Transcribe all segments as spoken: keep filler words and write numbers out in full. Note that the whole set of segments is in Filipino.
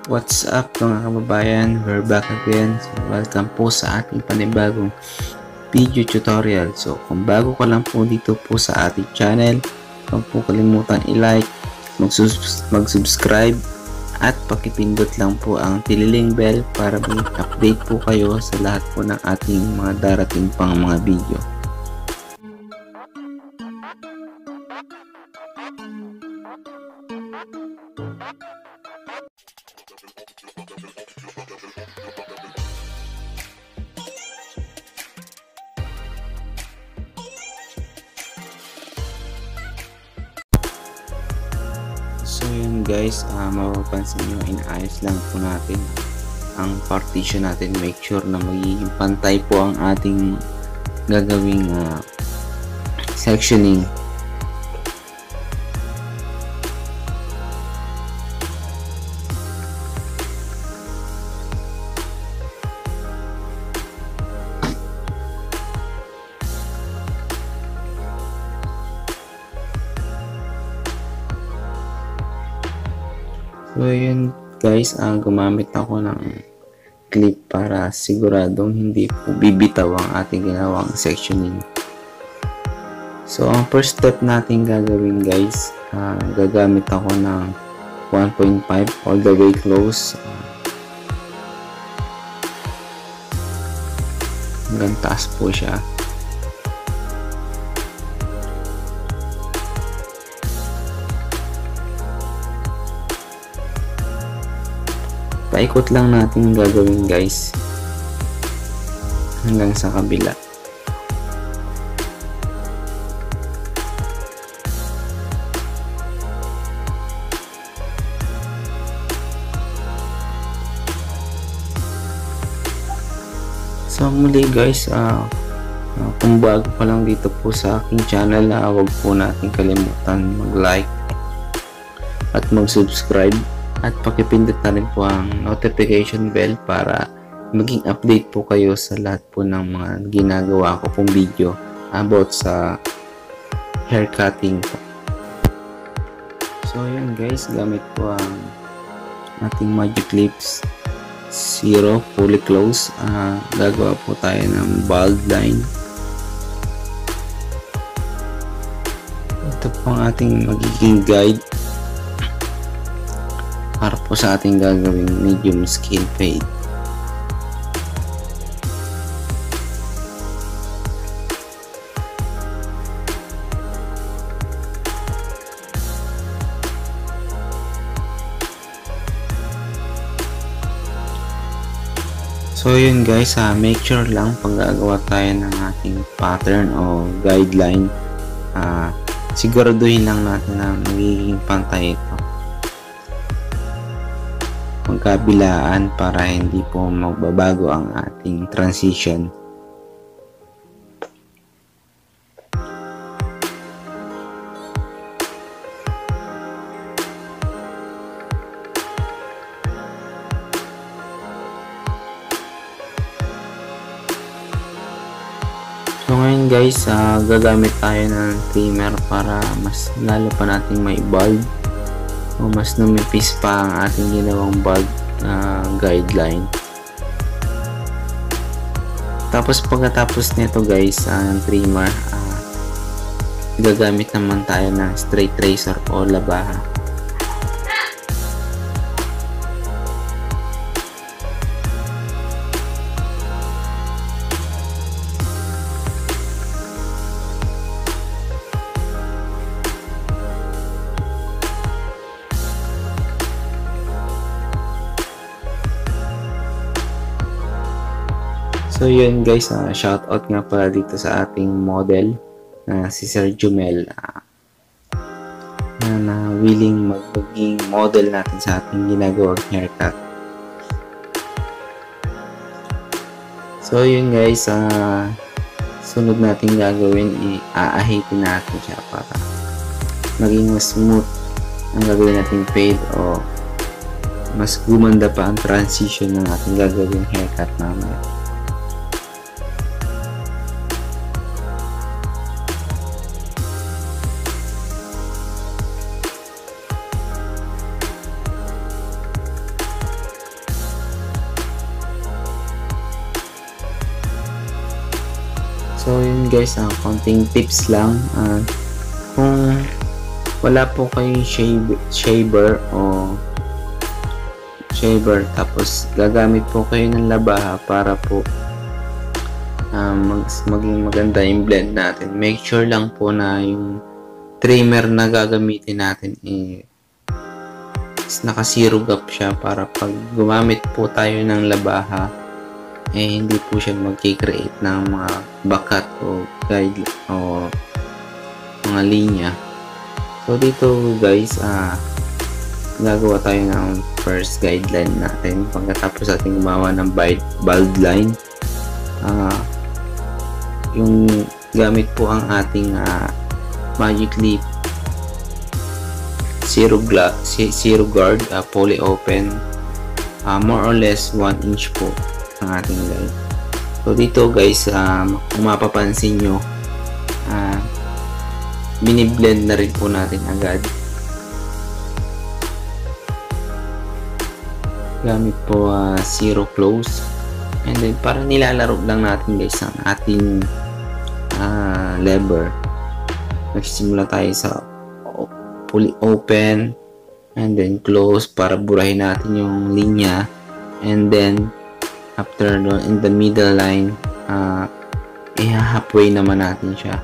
What's up mga kababayan? We're back again. So, welcome po sa ating panibagong video tutorial. So kung bago ka lang po dito po sa ating channel, huwag po kalimutan i-like, mag-subscribe at pakipindot lang po ang tililing bell para mag-update po kayo sa lahat po ng ating mga darating pang mga video. So yun guys, uh, mapapansin nyo, inaayos lang po natin ang partition natin. Make sure na magiging pantay po ang ating gagawing uh, sectioning. So yun guys, uh, gumamit ako ng clip para siguradong hindi po bibitaw ang ating ginawang sectioning. So ang first step natin gagawin guys, uh, gagamit ako ng one point five all the way close. Uh, hanggang taas po siya. Paikot lang natin gagawin guys hanggang sa kabila. So muli guys, uh, uh, kung bago pa lang dito po sa aking channel, uh, huwag po natin kalimutan mag-like at mag-subscribe. At pakipindot na rin po ang notification bell para maging update po kayo sa lahat po ng mga ginagawa ko pong video about sa hair cutting po. So yun guys, gamit po ang ating magic clips zero fully close. Uh, gagawa po tayo ng bald line. Ito po ang ating magiging guide para po sa ating gagawing medium scale fade. So yun guys, uh, make sure lang pag gagawa tayo ng ating pattern o guideline, uh, siguraduhin lang natin na magiging pantay ito, magkabilaan para hindi po magbabago ang ating transition. So ngayon guys, uh, gagamit tayo ng trimmer para mas lalo pa nating may bald o mas numipis pa ang ating ginawang bald uh, guideline. Tapos pagkatapos nito guys, uh, ng trimmer, uh, gagamit naman tayo ng straight razor o labaha. So yun guys, uh, shout out nga pala dito sa ating model na uh, si Sir Jumel, uh, na, na willing magiging model natin sa ating ginagawang haircut. So yun guys, uh, sunod natin gagawin, i-aahitin natin siya para maging mas smooth ang gagawin nating fade o mas gumanda pa ang transition ng ating gagawing haircut mamaya. guys, uh, konting tips lang. Uh, kung wala po kayong shave, shaver o shaver tapos gagamit po kayo ng labaha para po uh, mag, maging maganda yung blend natin, make sure lang po na yung trimmer na gagamitin natin eh, is naka zero gap siya para pag gumamit po tayo ng labaha eh hindi po siya mag-create ng mga bakat o guide o mga linya. So dito guys, ah uh, gagawa tayo ng first guideline natin pagkatapos ating gumawa ng bald line. Uh, yung gamit po ang ating uh, Magic Leap zero, zero guard uh, poly open, uh, more or less one inch po ang ating line. So dito guys, um, kung mapapansin nyo, uh, mini-blend na rin po natin agad gamit po uh, zero close, and then para nilalaro lang natin guys ang ating uh, lever. Nagsimula tayo sa fully open and then close para burahin natin yung linya, and then after no, in the middle line uh, i-halfway naman natin siya.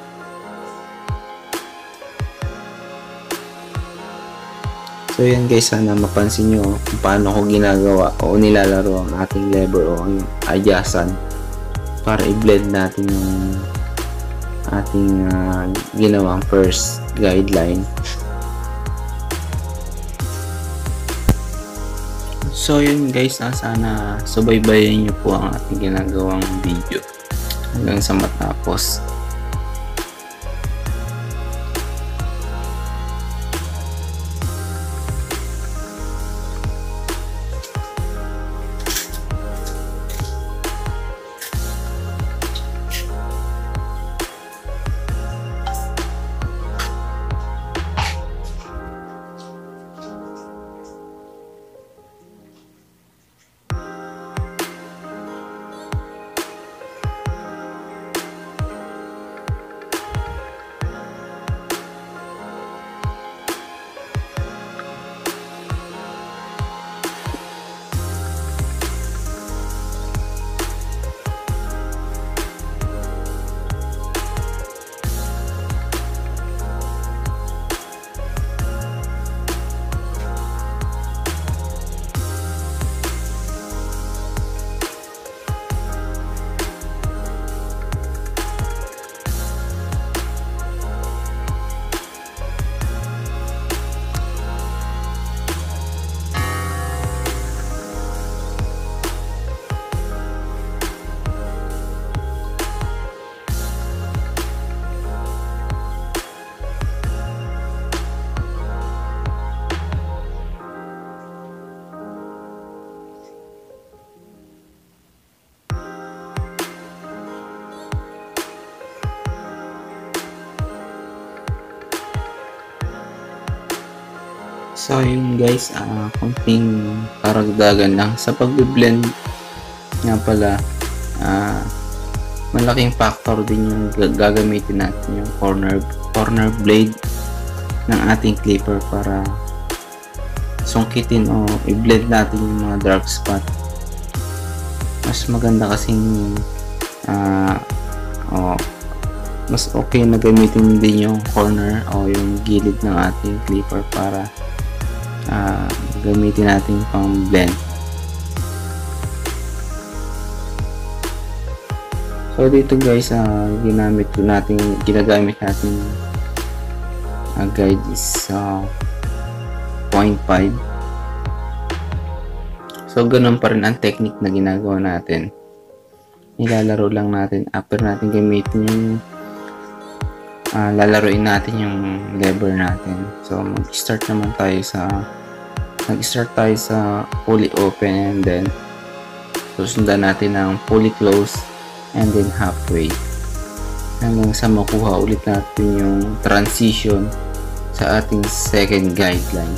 So yan guys, sana mapansin nyo kung paano ko ginagawa o nilalaro ang ating lever o ang adjacent para i-blend natin yung ating uh, ginawang first guideline. So yun guys, ah, sana subaybayan nyo po ang ating ginagawang video hanggang sa matapos. So yun guys, uh, konting karagdagan lang sa pag-blend nga pala, uh, malaking factor din yung gagamitin natin yung corner corner blade ng ating clipper para sungkitin o i-blend natin yung mga dark spot. Mas maganda kasing uh, oh, mas okay na gamitin din yung corner o yung gilid ng ating clipper para Uh, gamitin natin pang blend. So dito guys, uh, ginamit ko natin ginagamit natin uh, guide is uh, zero point five. So ganun pa rin ang technique na ginagawa natin. Nilalaro lang natin after natin gamitin yung Uh, lalaroin natin yung lever natin. So mag-start naman tayo sa mag-start tayo sa fully open, and then susundan natin ng fully close and then halfway hanggang sa makuha ulit natin yung transition sa ating second guideline.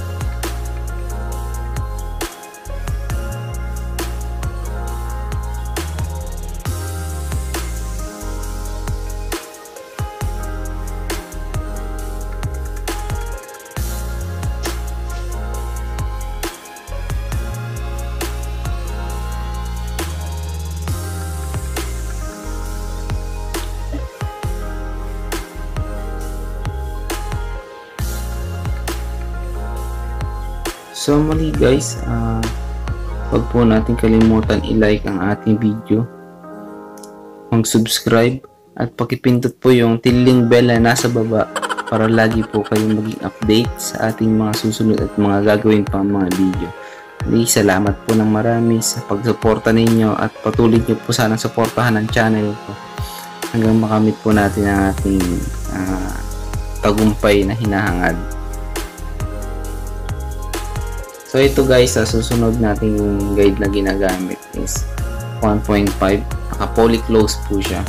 So muli guys, uh, huwag po natin kalimutan i-like ang ating video, mag-subscribe, at pakipindot po yung tiling bell na nasa baba para lagi po kayong maging update sa ating mga susunod at mga gagawin pang mga video. Hindi, salamat po ng marami sa pagsuporta ninyo at patuloy nyo po sana suportahan ang channel ko hanggang makamit po natin ang ating uh, tagumpay na hinahangad. So ito guys, sa susunod nating guide na ginagamit is one point five, naka poly close po siya.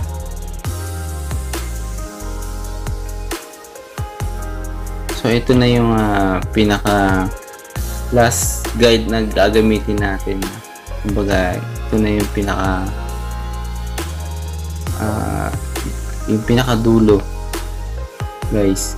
So ito na yung uh, pinaka last guide na gagamitin natin. Kumbaga ito na yung pinaka uh, yung pinaka dulo guys.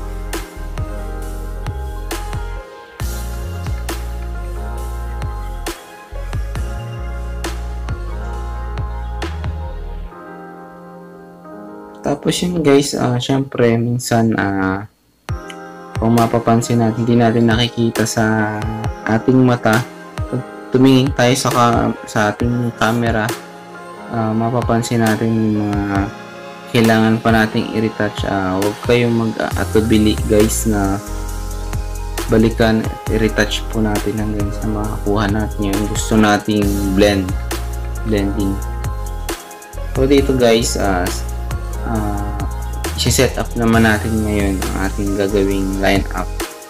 Tapos yun guys, uh, syempre minsan uh, kung mapapansin natin, hindi natin nakikita sa ating mata. Pag tumingin tayo sa, ka sa ating camera, uh, mapapansin natin yung mga kailangan pa nating i-retouch. Uh, huwag kayong mag-atubili guys na balikan at i-retouch po natin hanggang sa makakuha natin yung gusto nating blend blending. So dito guys, uh, uh, i-set up naman natin ngayon ang ating gagawing line up.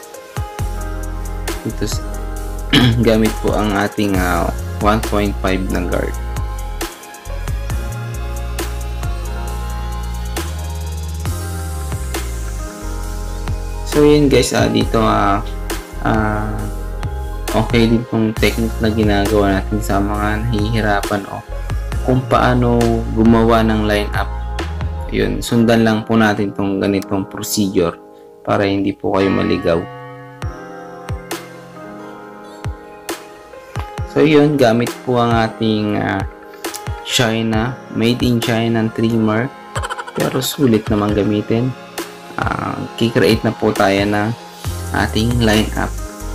Ito gamit po ang ating uh, one point five na guard. So yun guys, uh, dito uh, uh, okay din pong technique na ginagawa natin sa mga nahihirapan o kung paano gumawa ng line up. Yun, sundan lang po natin tong ganitong procedure para hindi po kayo maligaw. So yun, gamit po ang ating uh, China, made in China trimmer, pero sulit naman gamitin. Uh, kikreate na po tayo ng ating line up.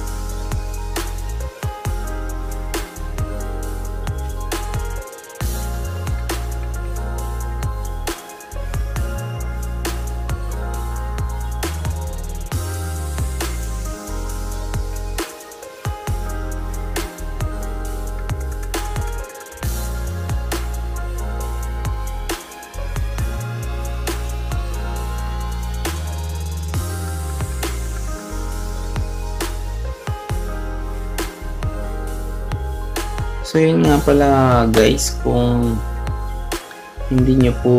So yun nga pala guys, kung hindi nyo po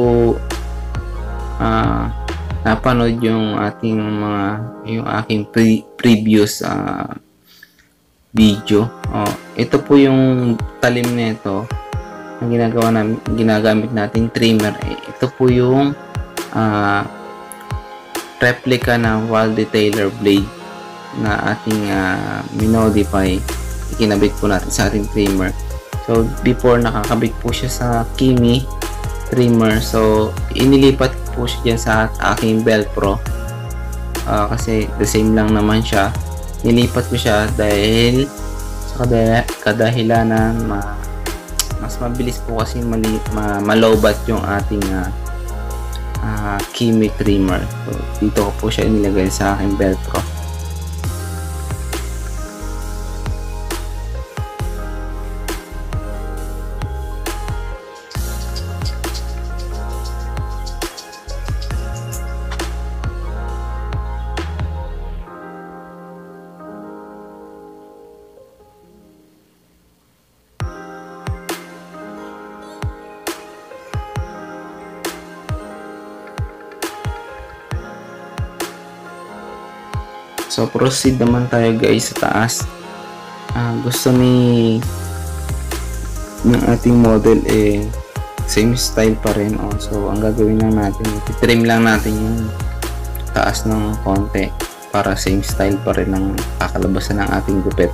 uh, napanood yung ating mga yung aking pre previous uh, video, oh, ito po yung talim nito ang ginagawa namin, ginagamit nating trimmer. Ito po yung uh, replica ng wall detailer blade na ating uh, minodify, ikinabit po natin sa ating trimmer. So before, nakakabit po siya sa Kimi trimmer, so inilipat po siya dyan sa aking Velcro uh, kasi the same lang naman siya. Nilipat ko siya dahil sa kadahilan na ma mas mabilis po kasi mali ma malobat yung ating uh, uh, Kimi trimmer. So dito ko po siya inilagay sa aking Velcro. So proceed naman tayo guys sa taas. Uh, gusto ni ng ating model eh same style pa rin. Oh. So ang gagawin lang natin, i-trim lang natin yung taas ng konti para same style pa rin ang kakalabasan ng ating gupit.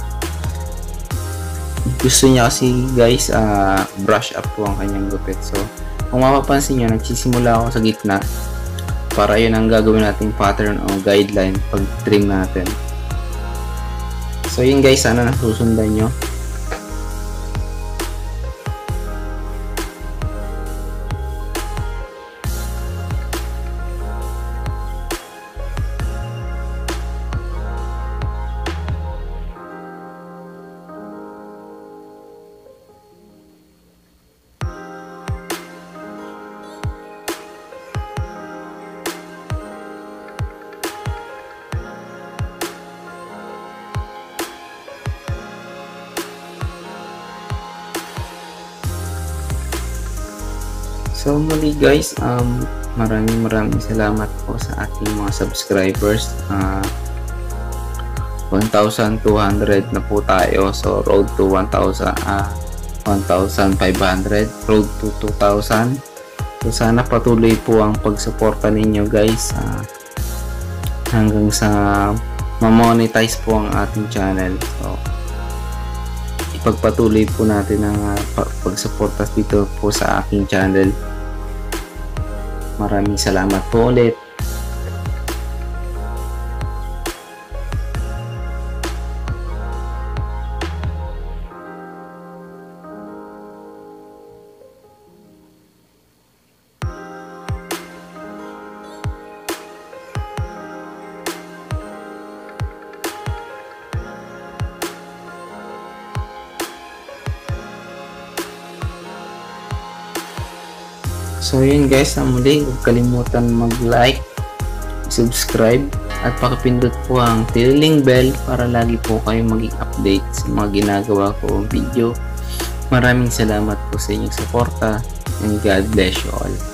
Gusto niya kasi guys uh, brush up po ang kanyang gupit. So kung mapapansin nyo, nagsisimula ako sa gitna para yun ang gagawin nating pattern o guideline pag trim natin. So yun guys, sana nasusundan nyo. So muli guys, um, maraming maraming salamat po sa ating mga subscribers. uh, one thousand two hundred na po tayo, so road to one thousand, uh, one thousand five hundred, road to two thousand. So sana patuloy po ang pagsuporta ninyo guys, uh, hanggang sa ma-monetize po ang ating channel. So ipagpatuloy po natin ang uh, pagsuporta dito po sa aking channel. Maraming salamat po ulit. So yun guys, na muli, huwag kalimutan mag-like, subscribe, at pakipindot po ang tiling bell para lagi po kayo maging update sa mga ginagawa kong video. Maraming salamat po sa inyong suporta, and God bless you all.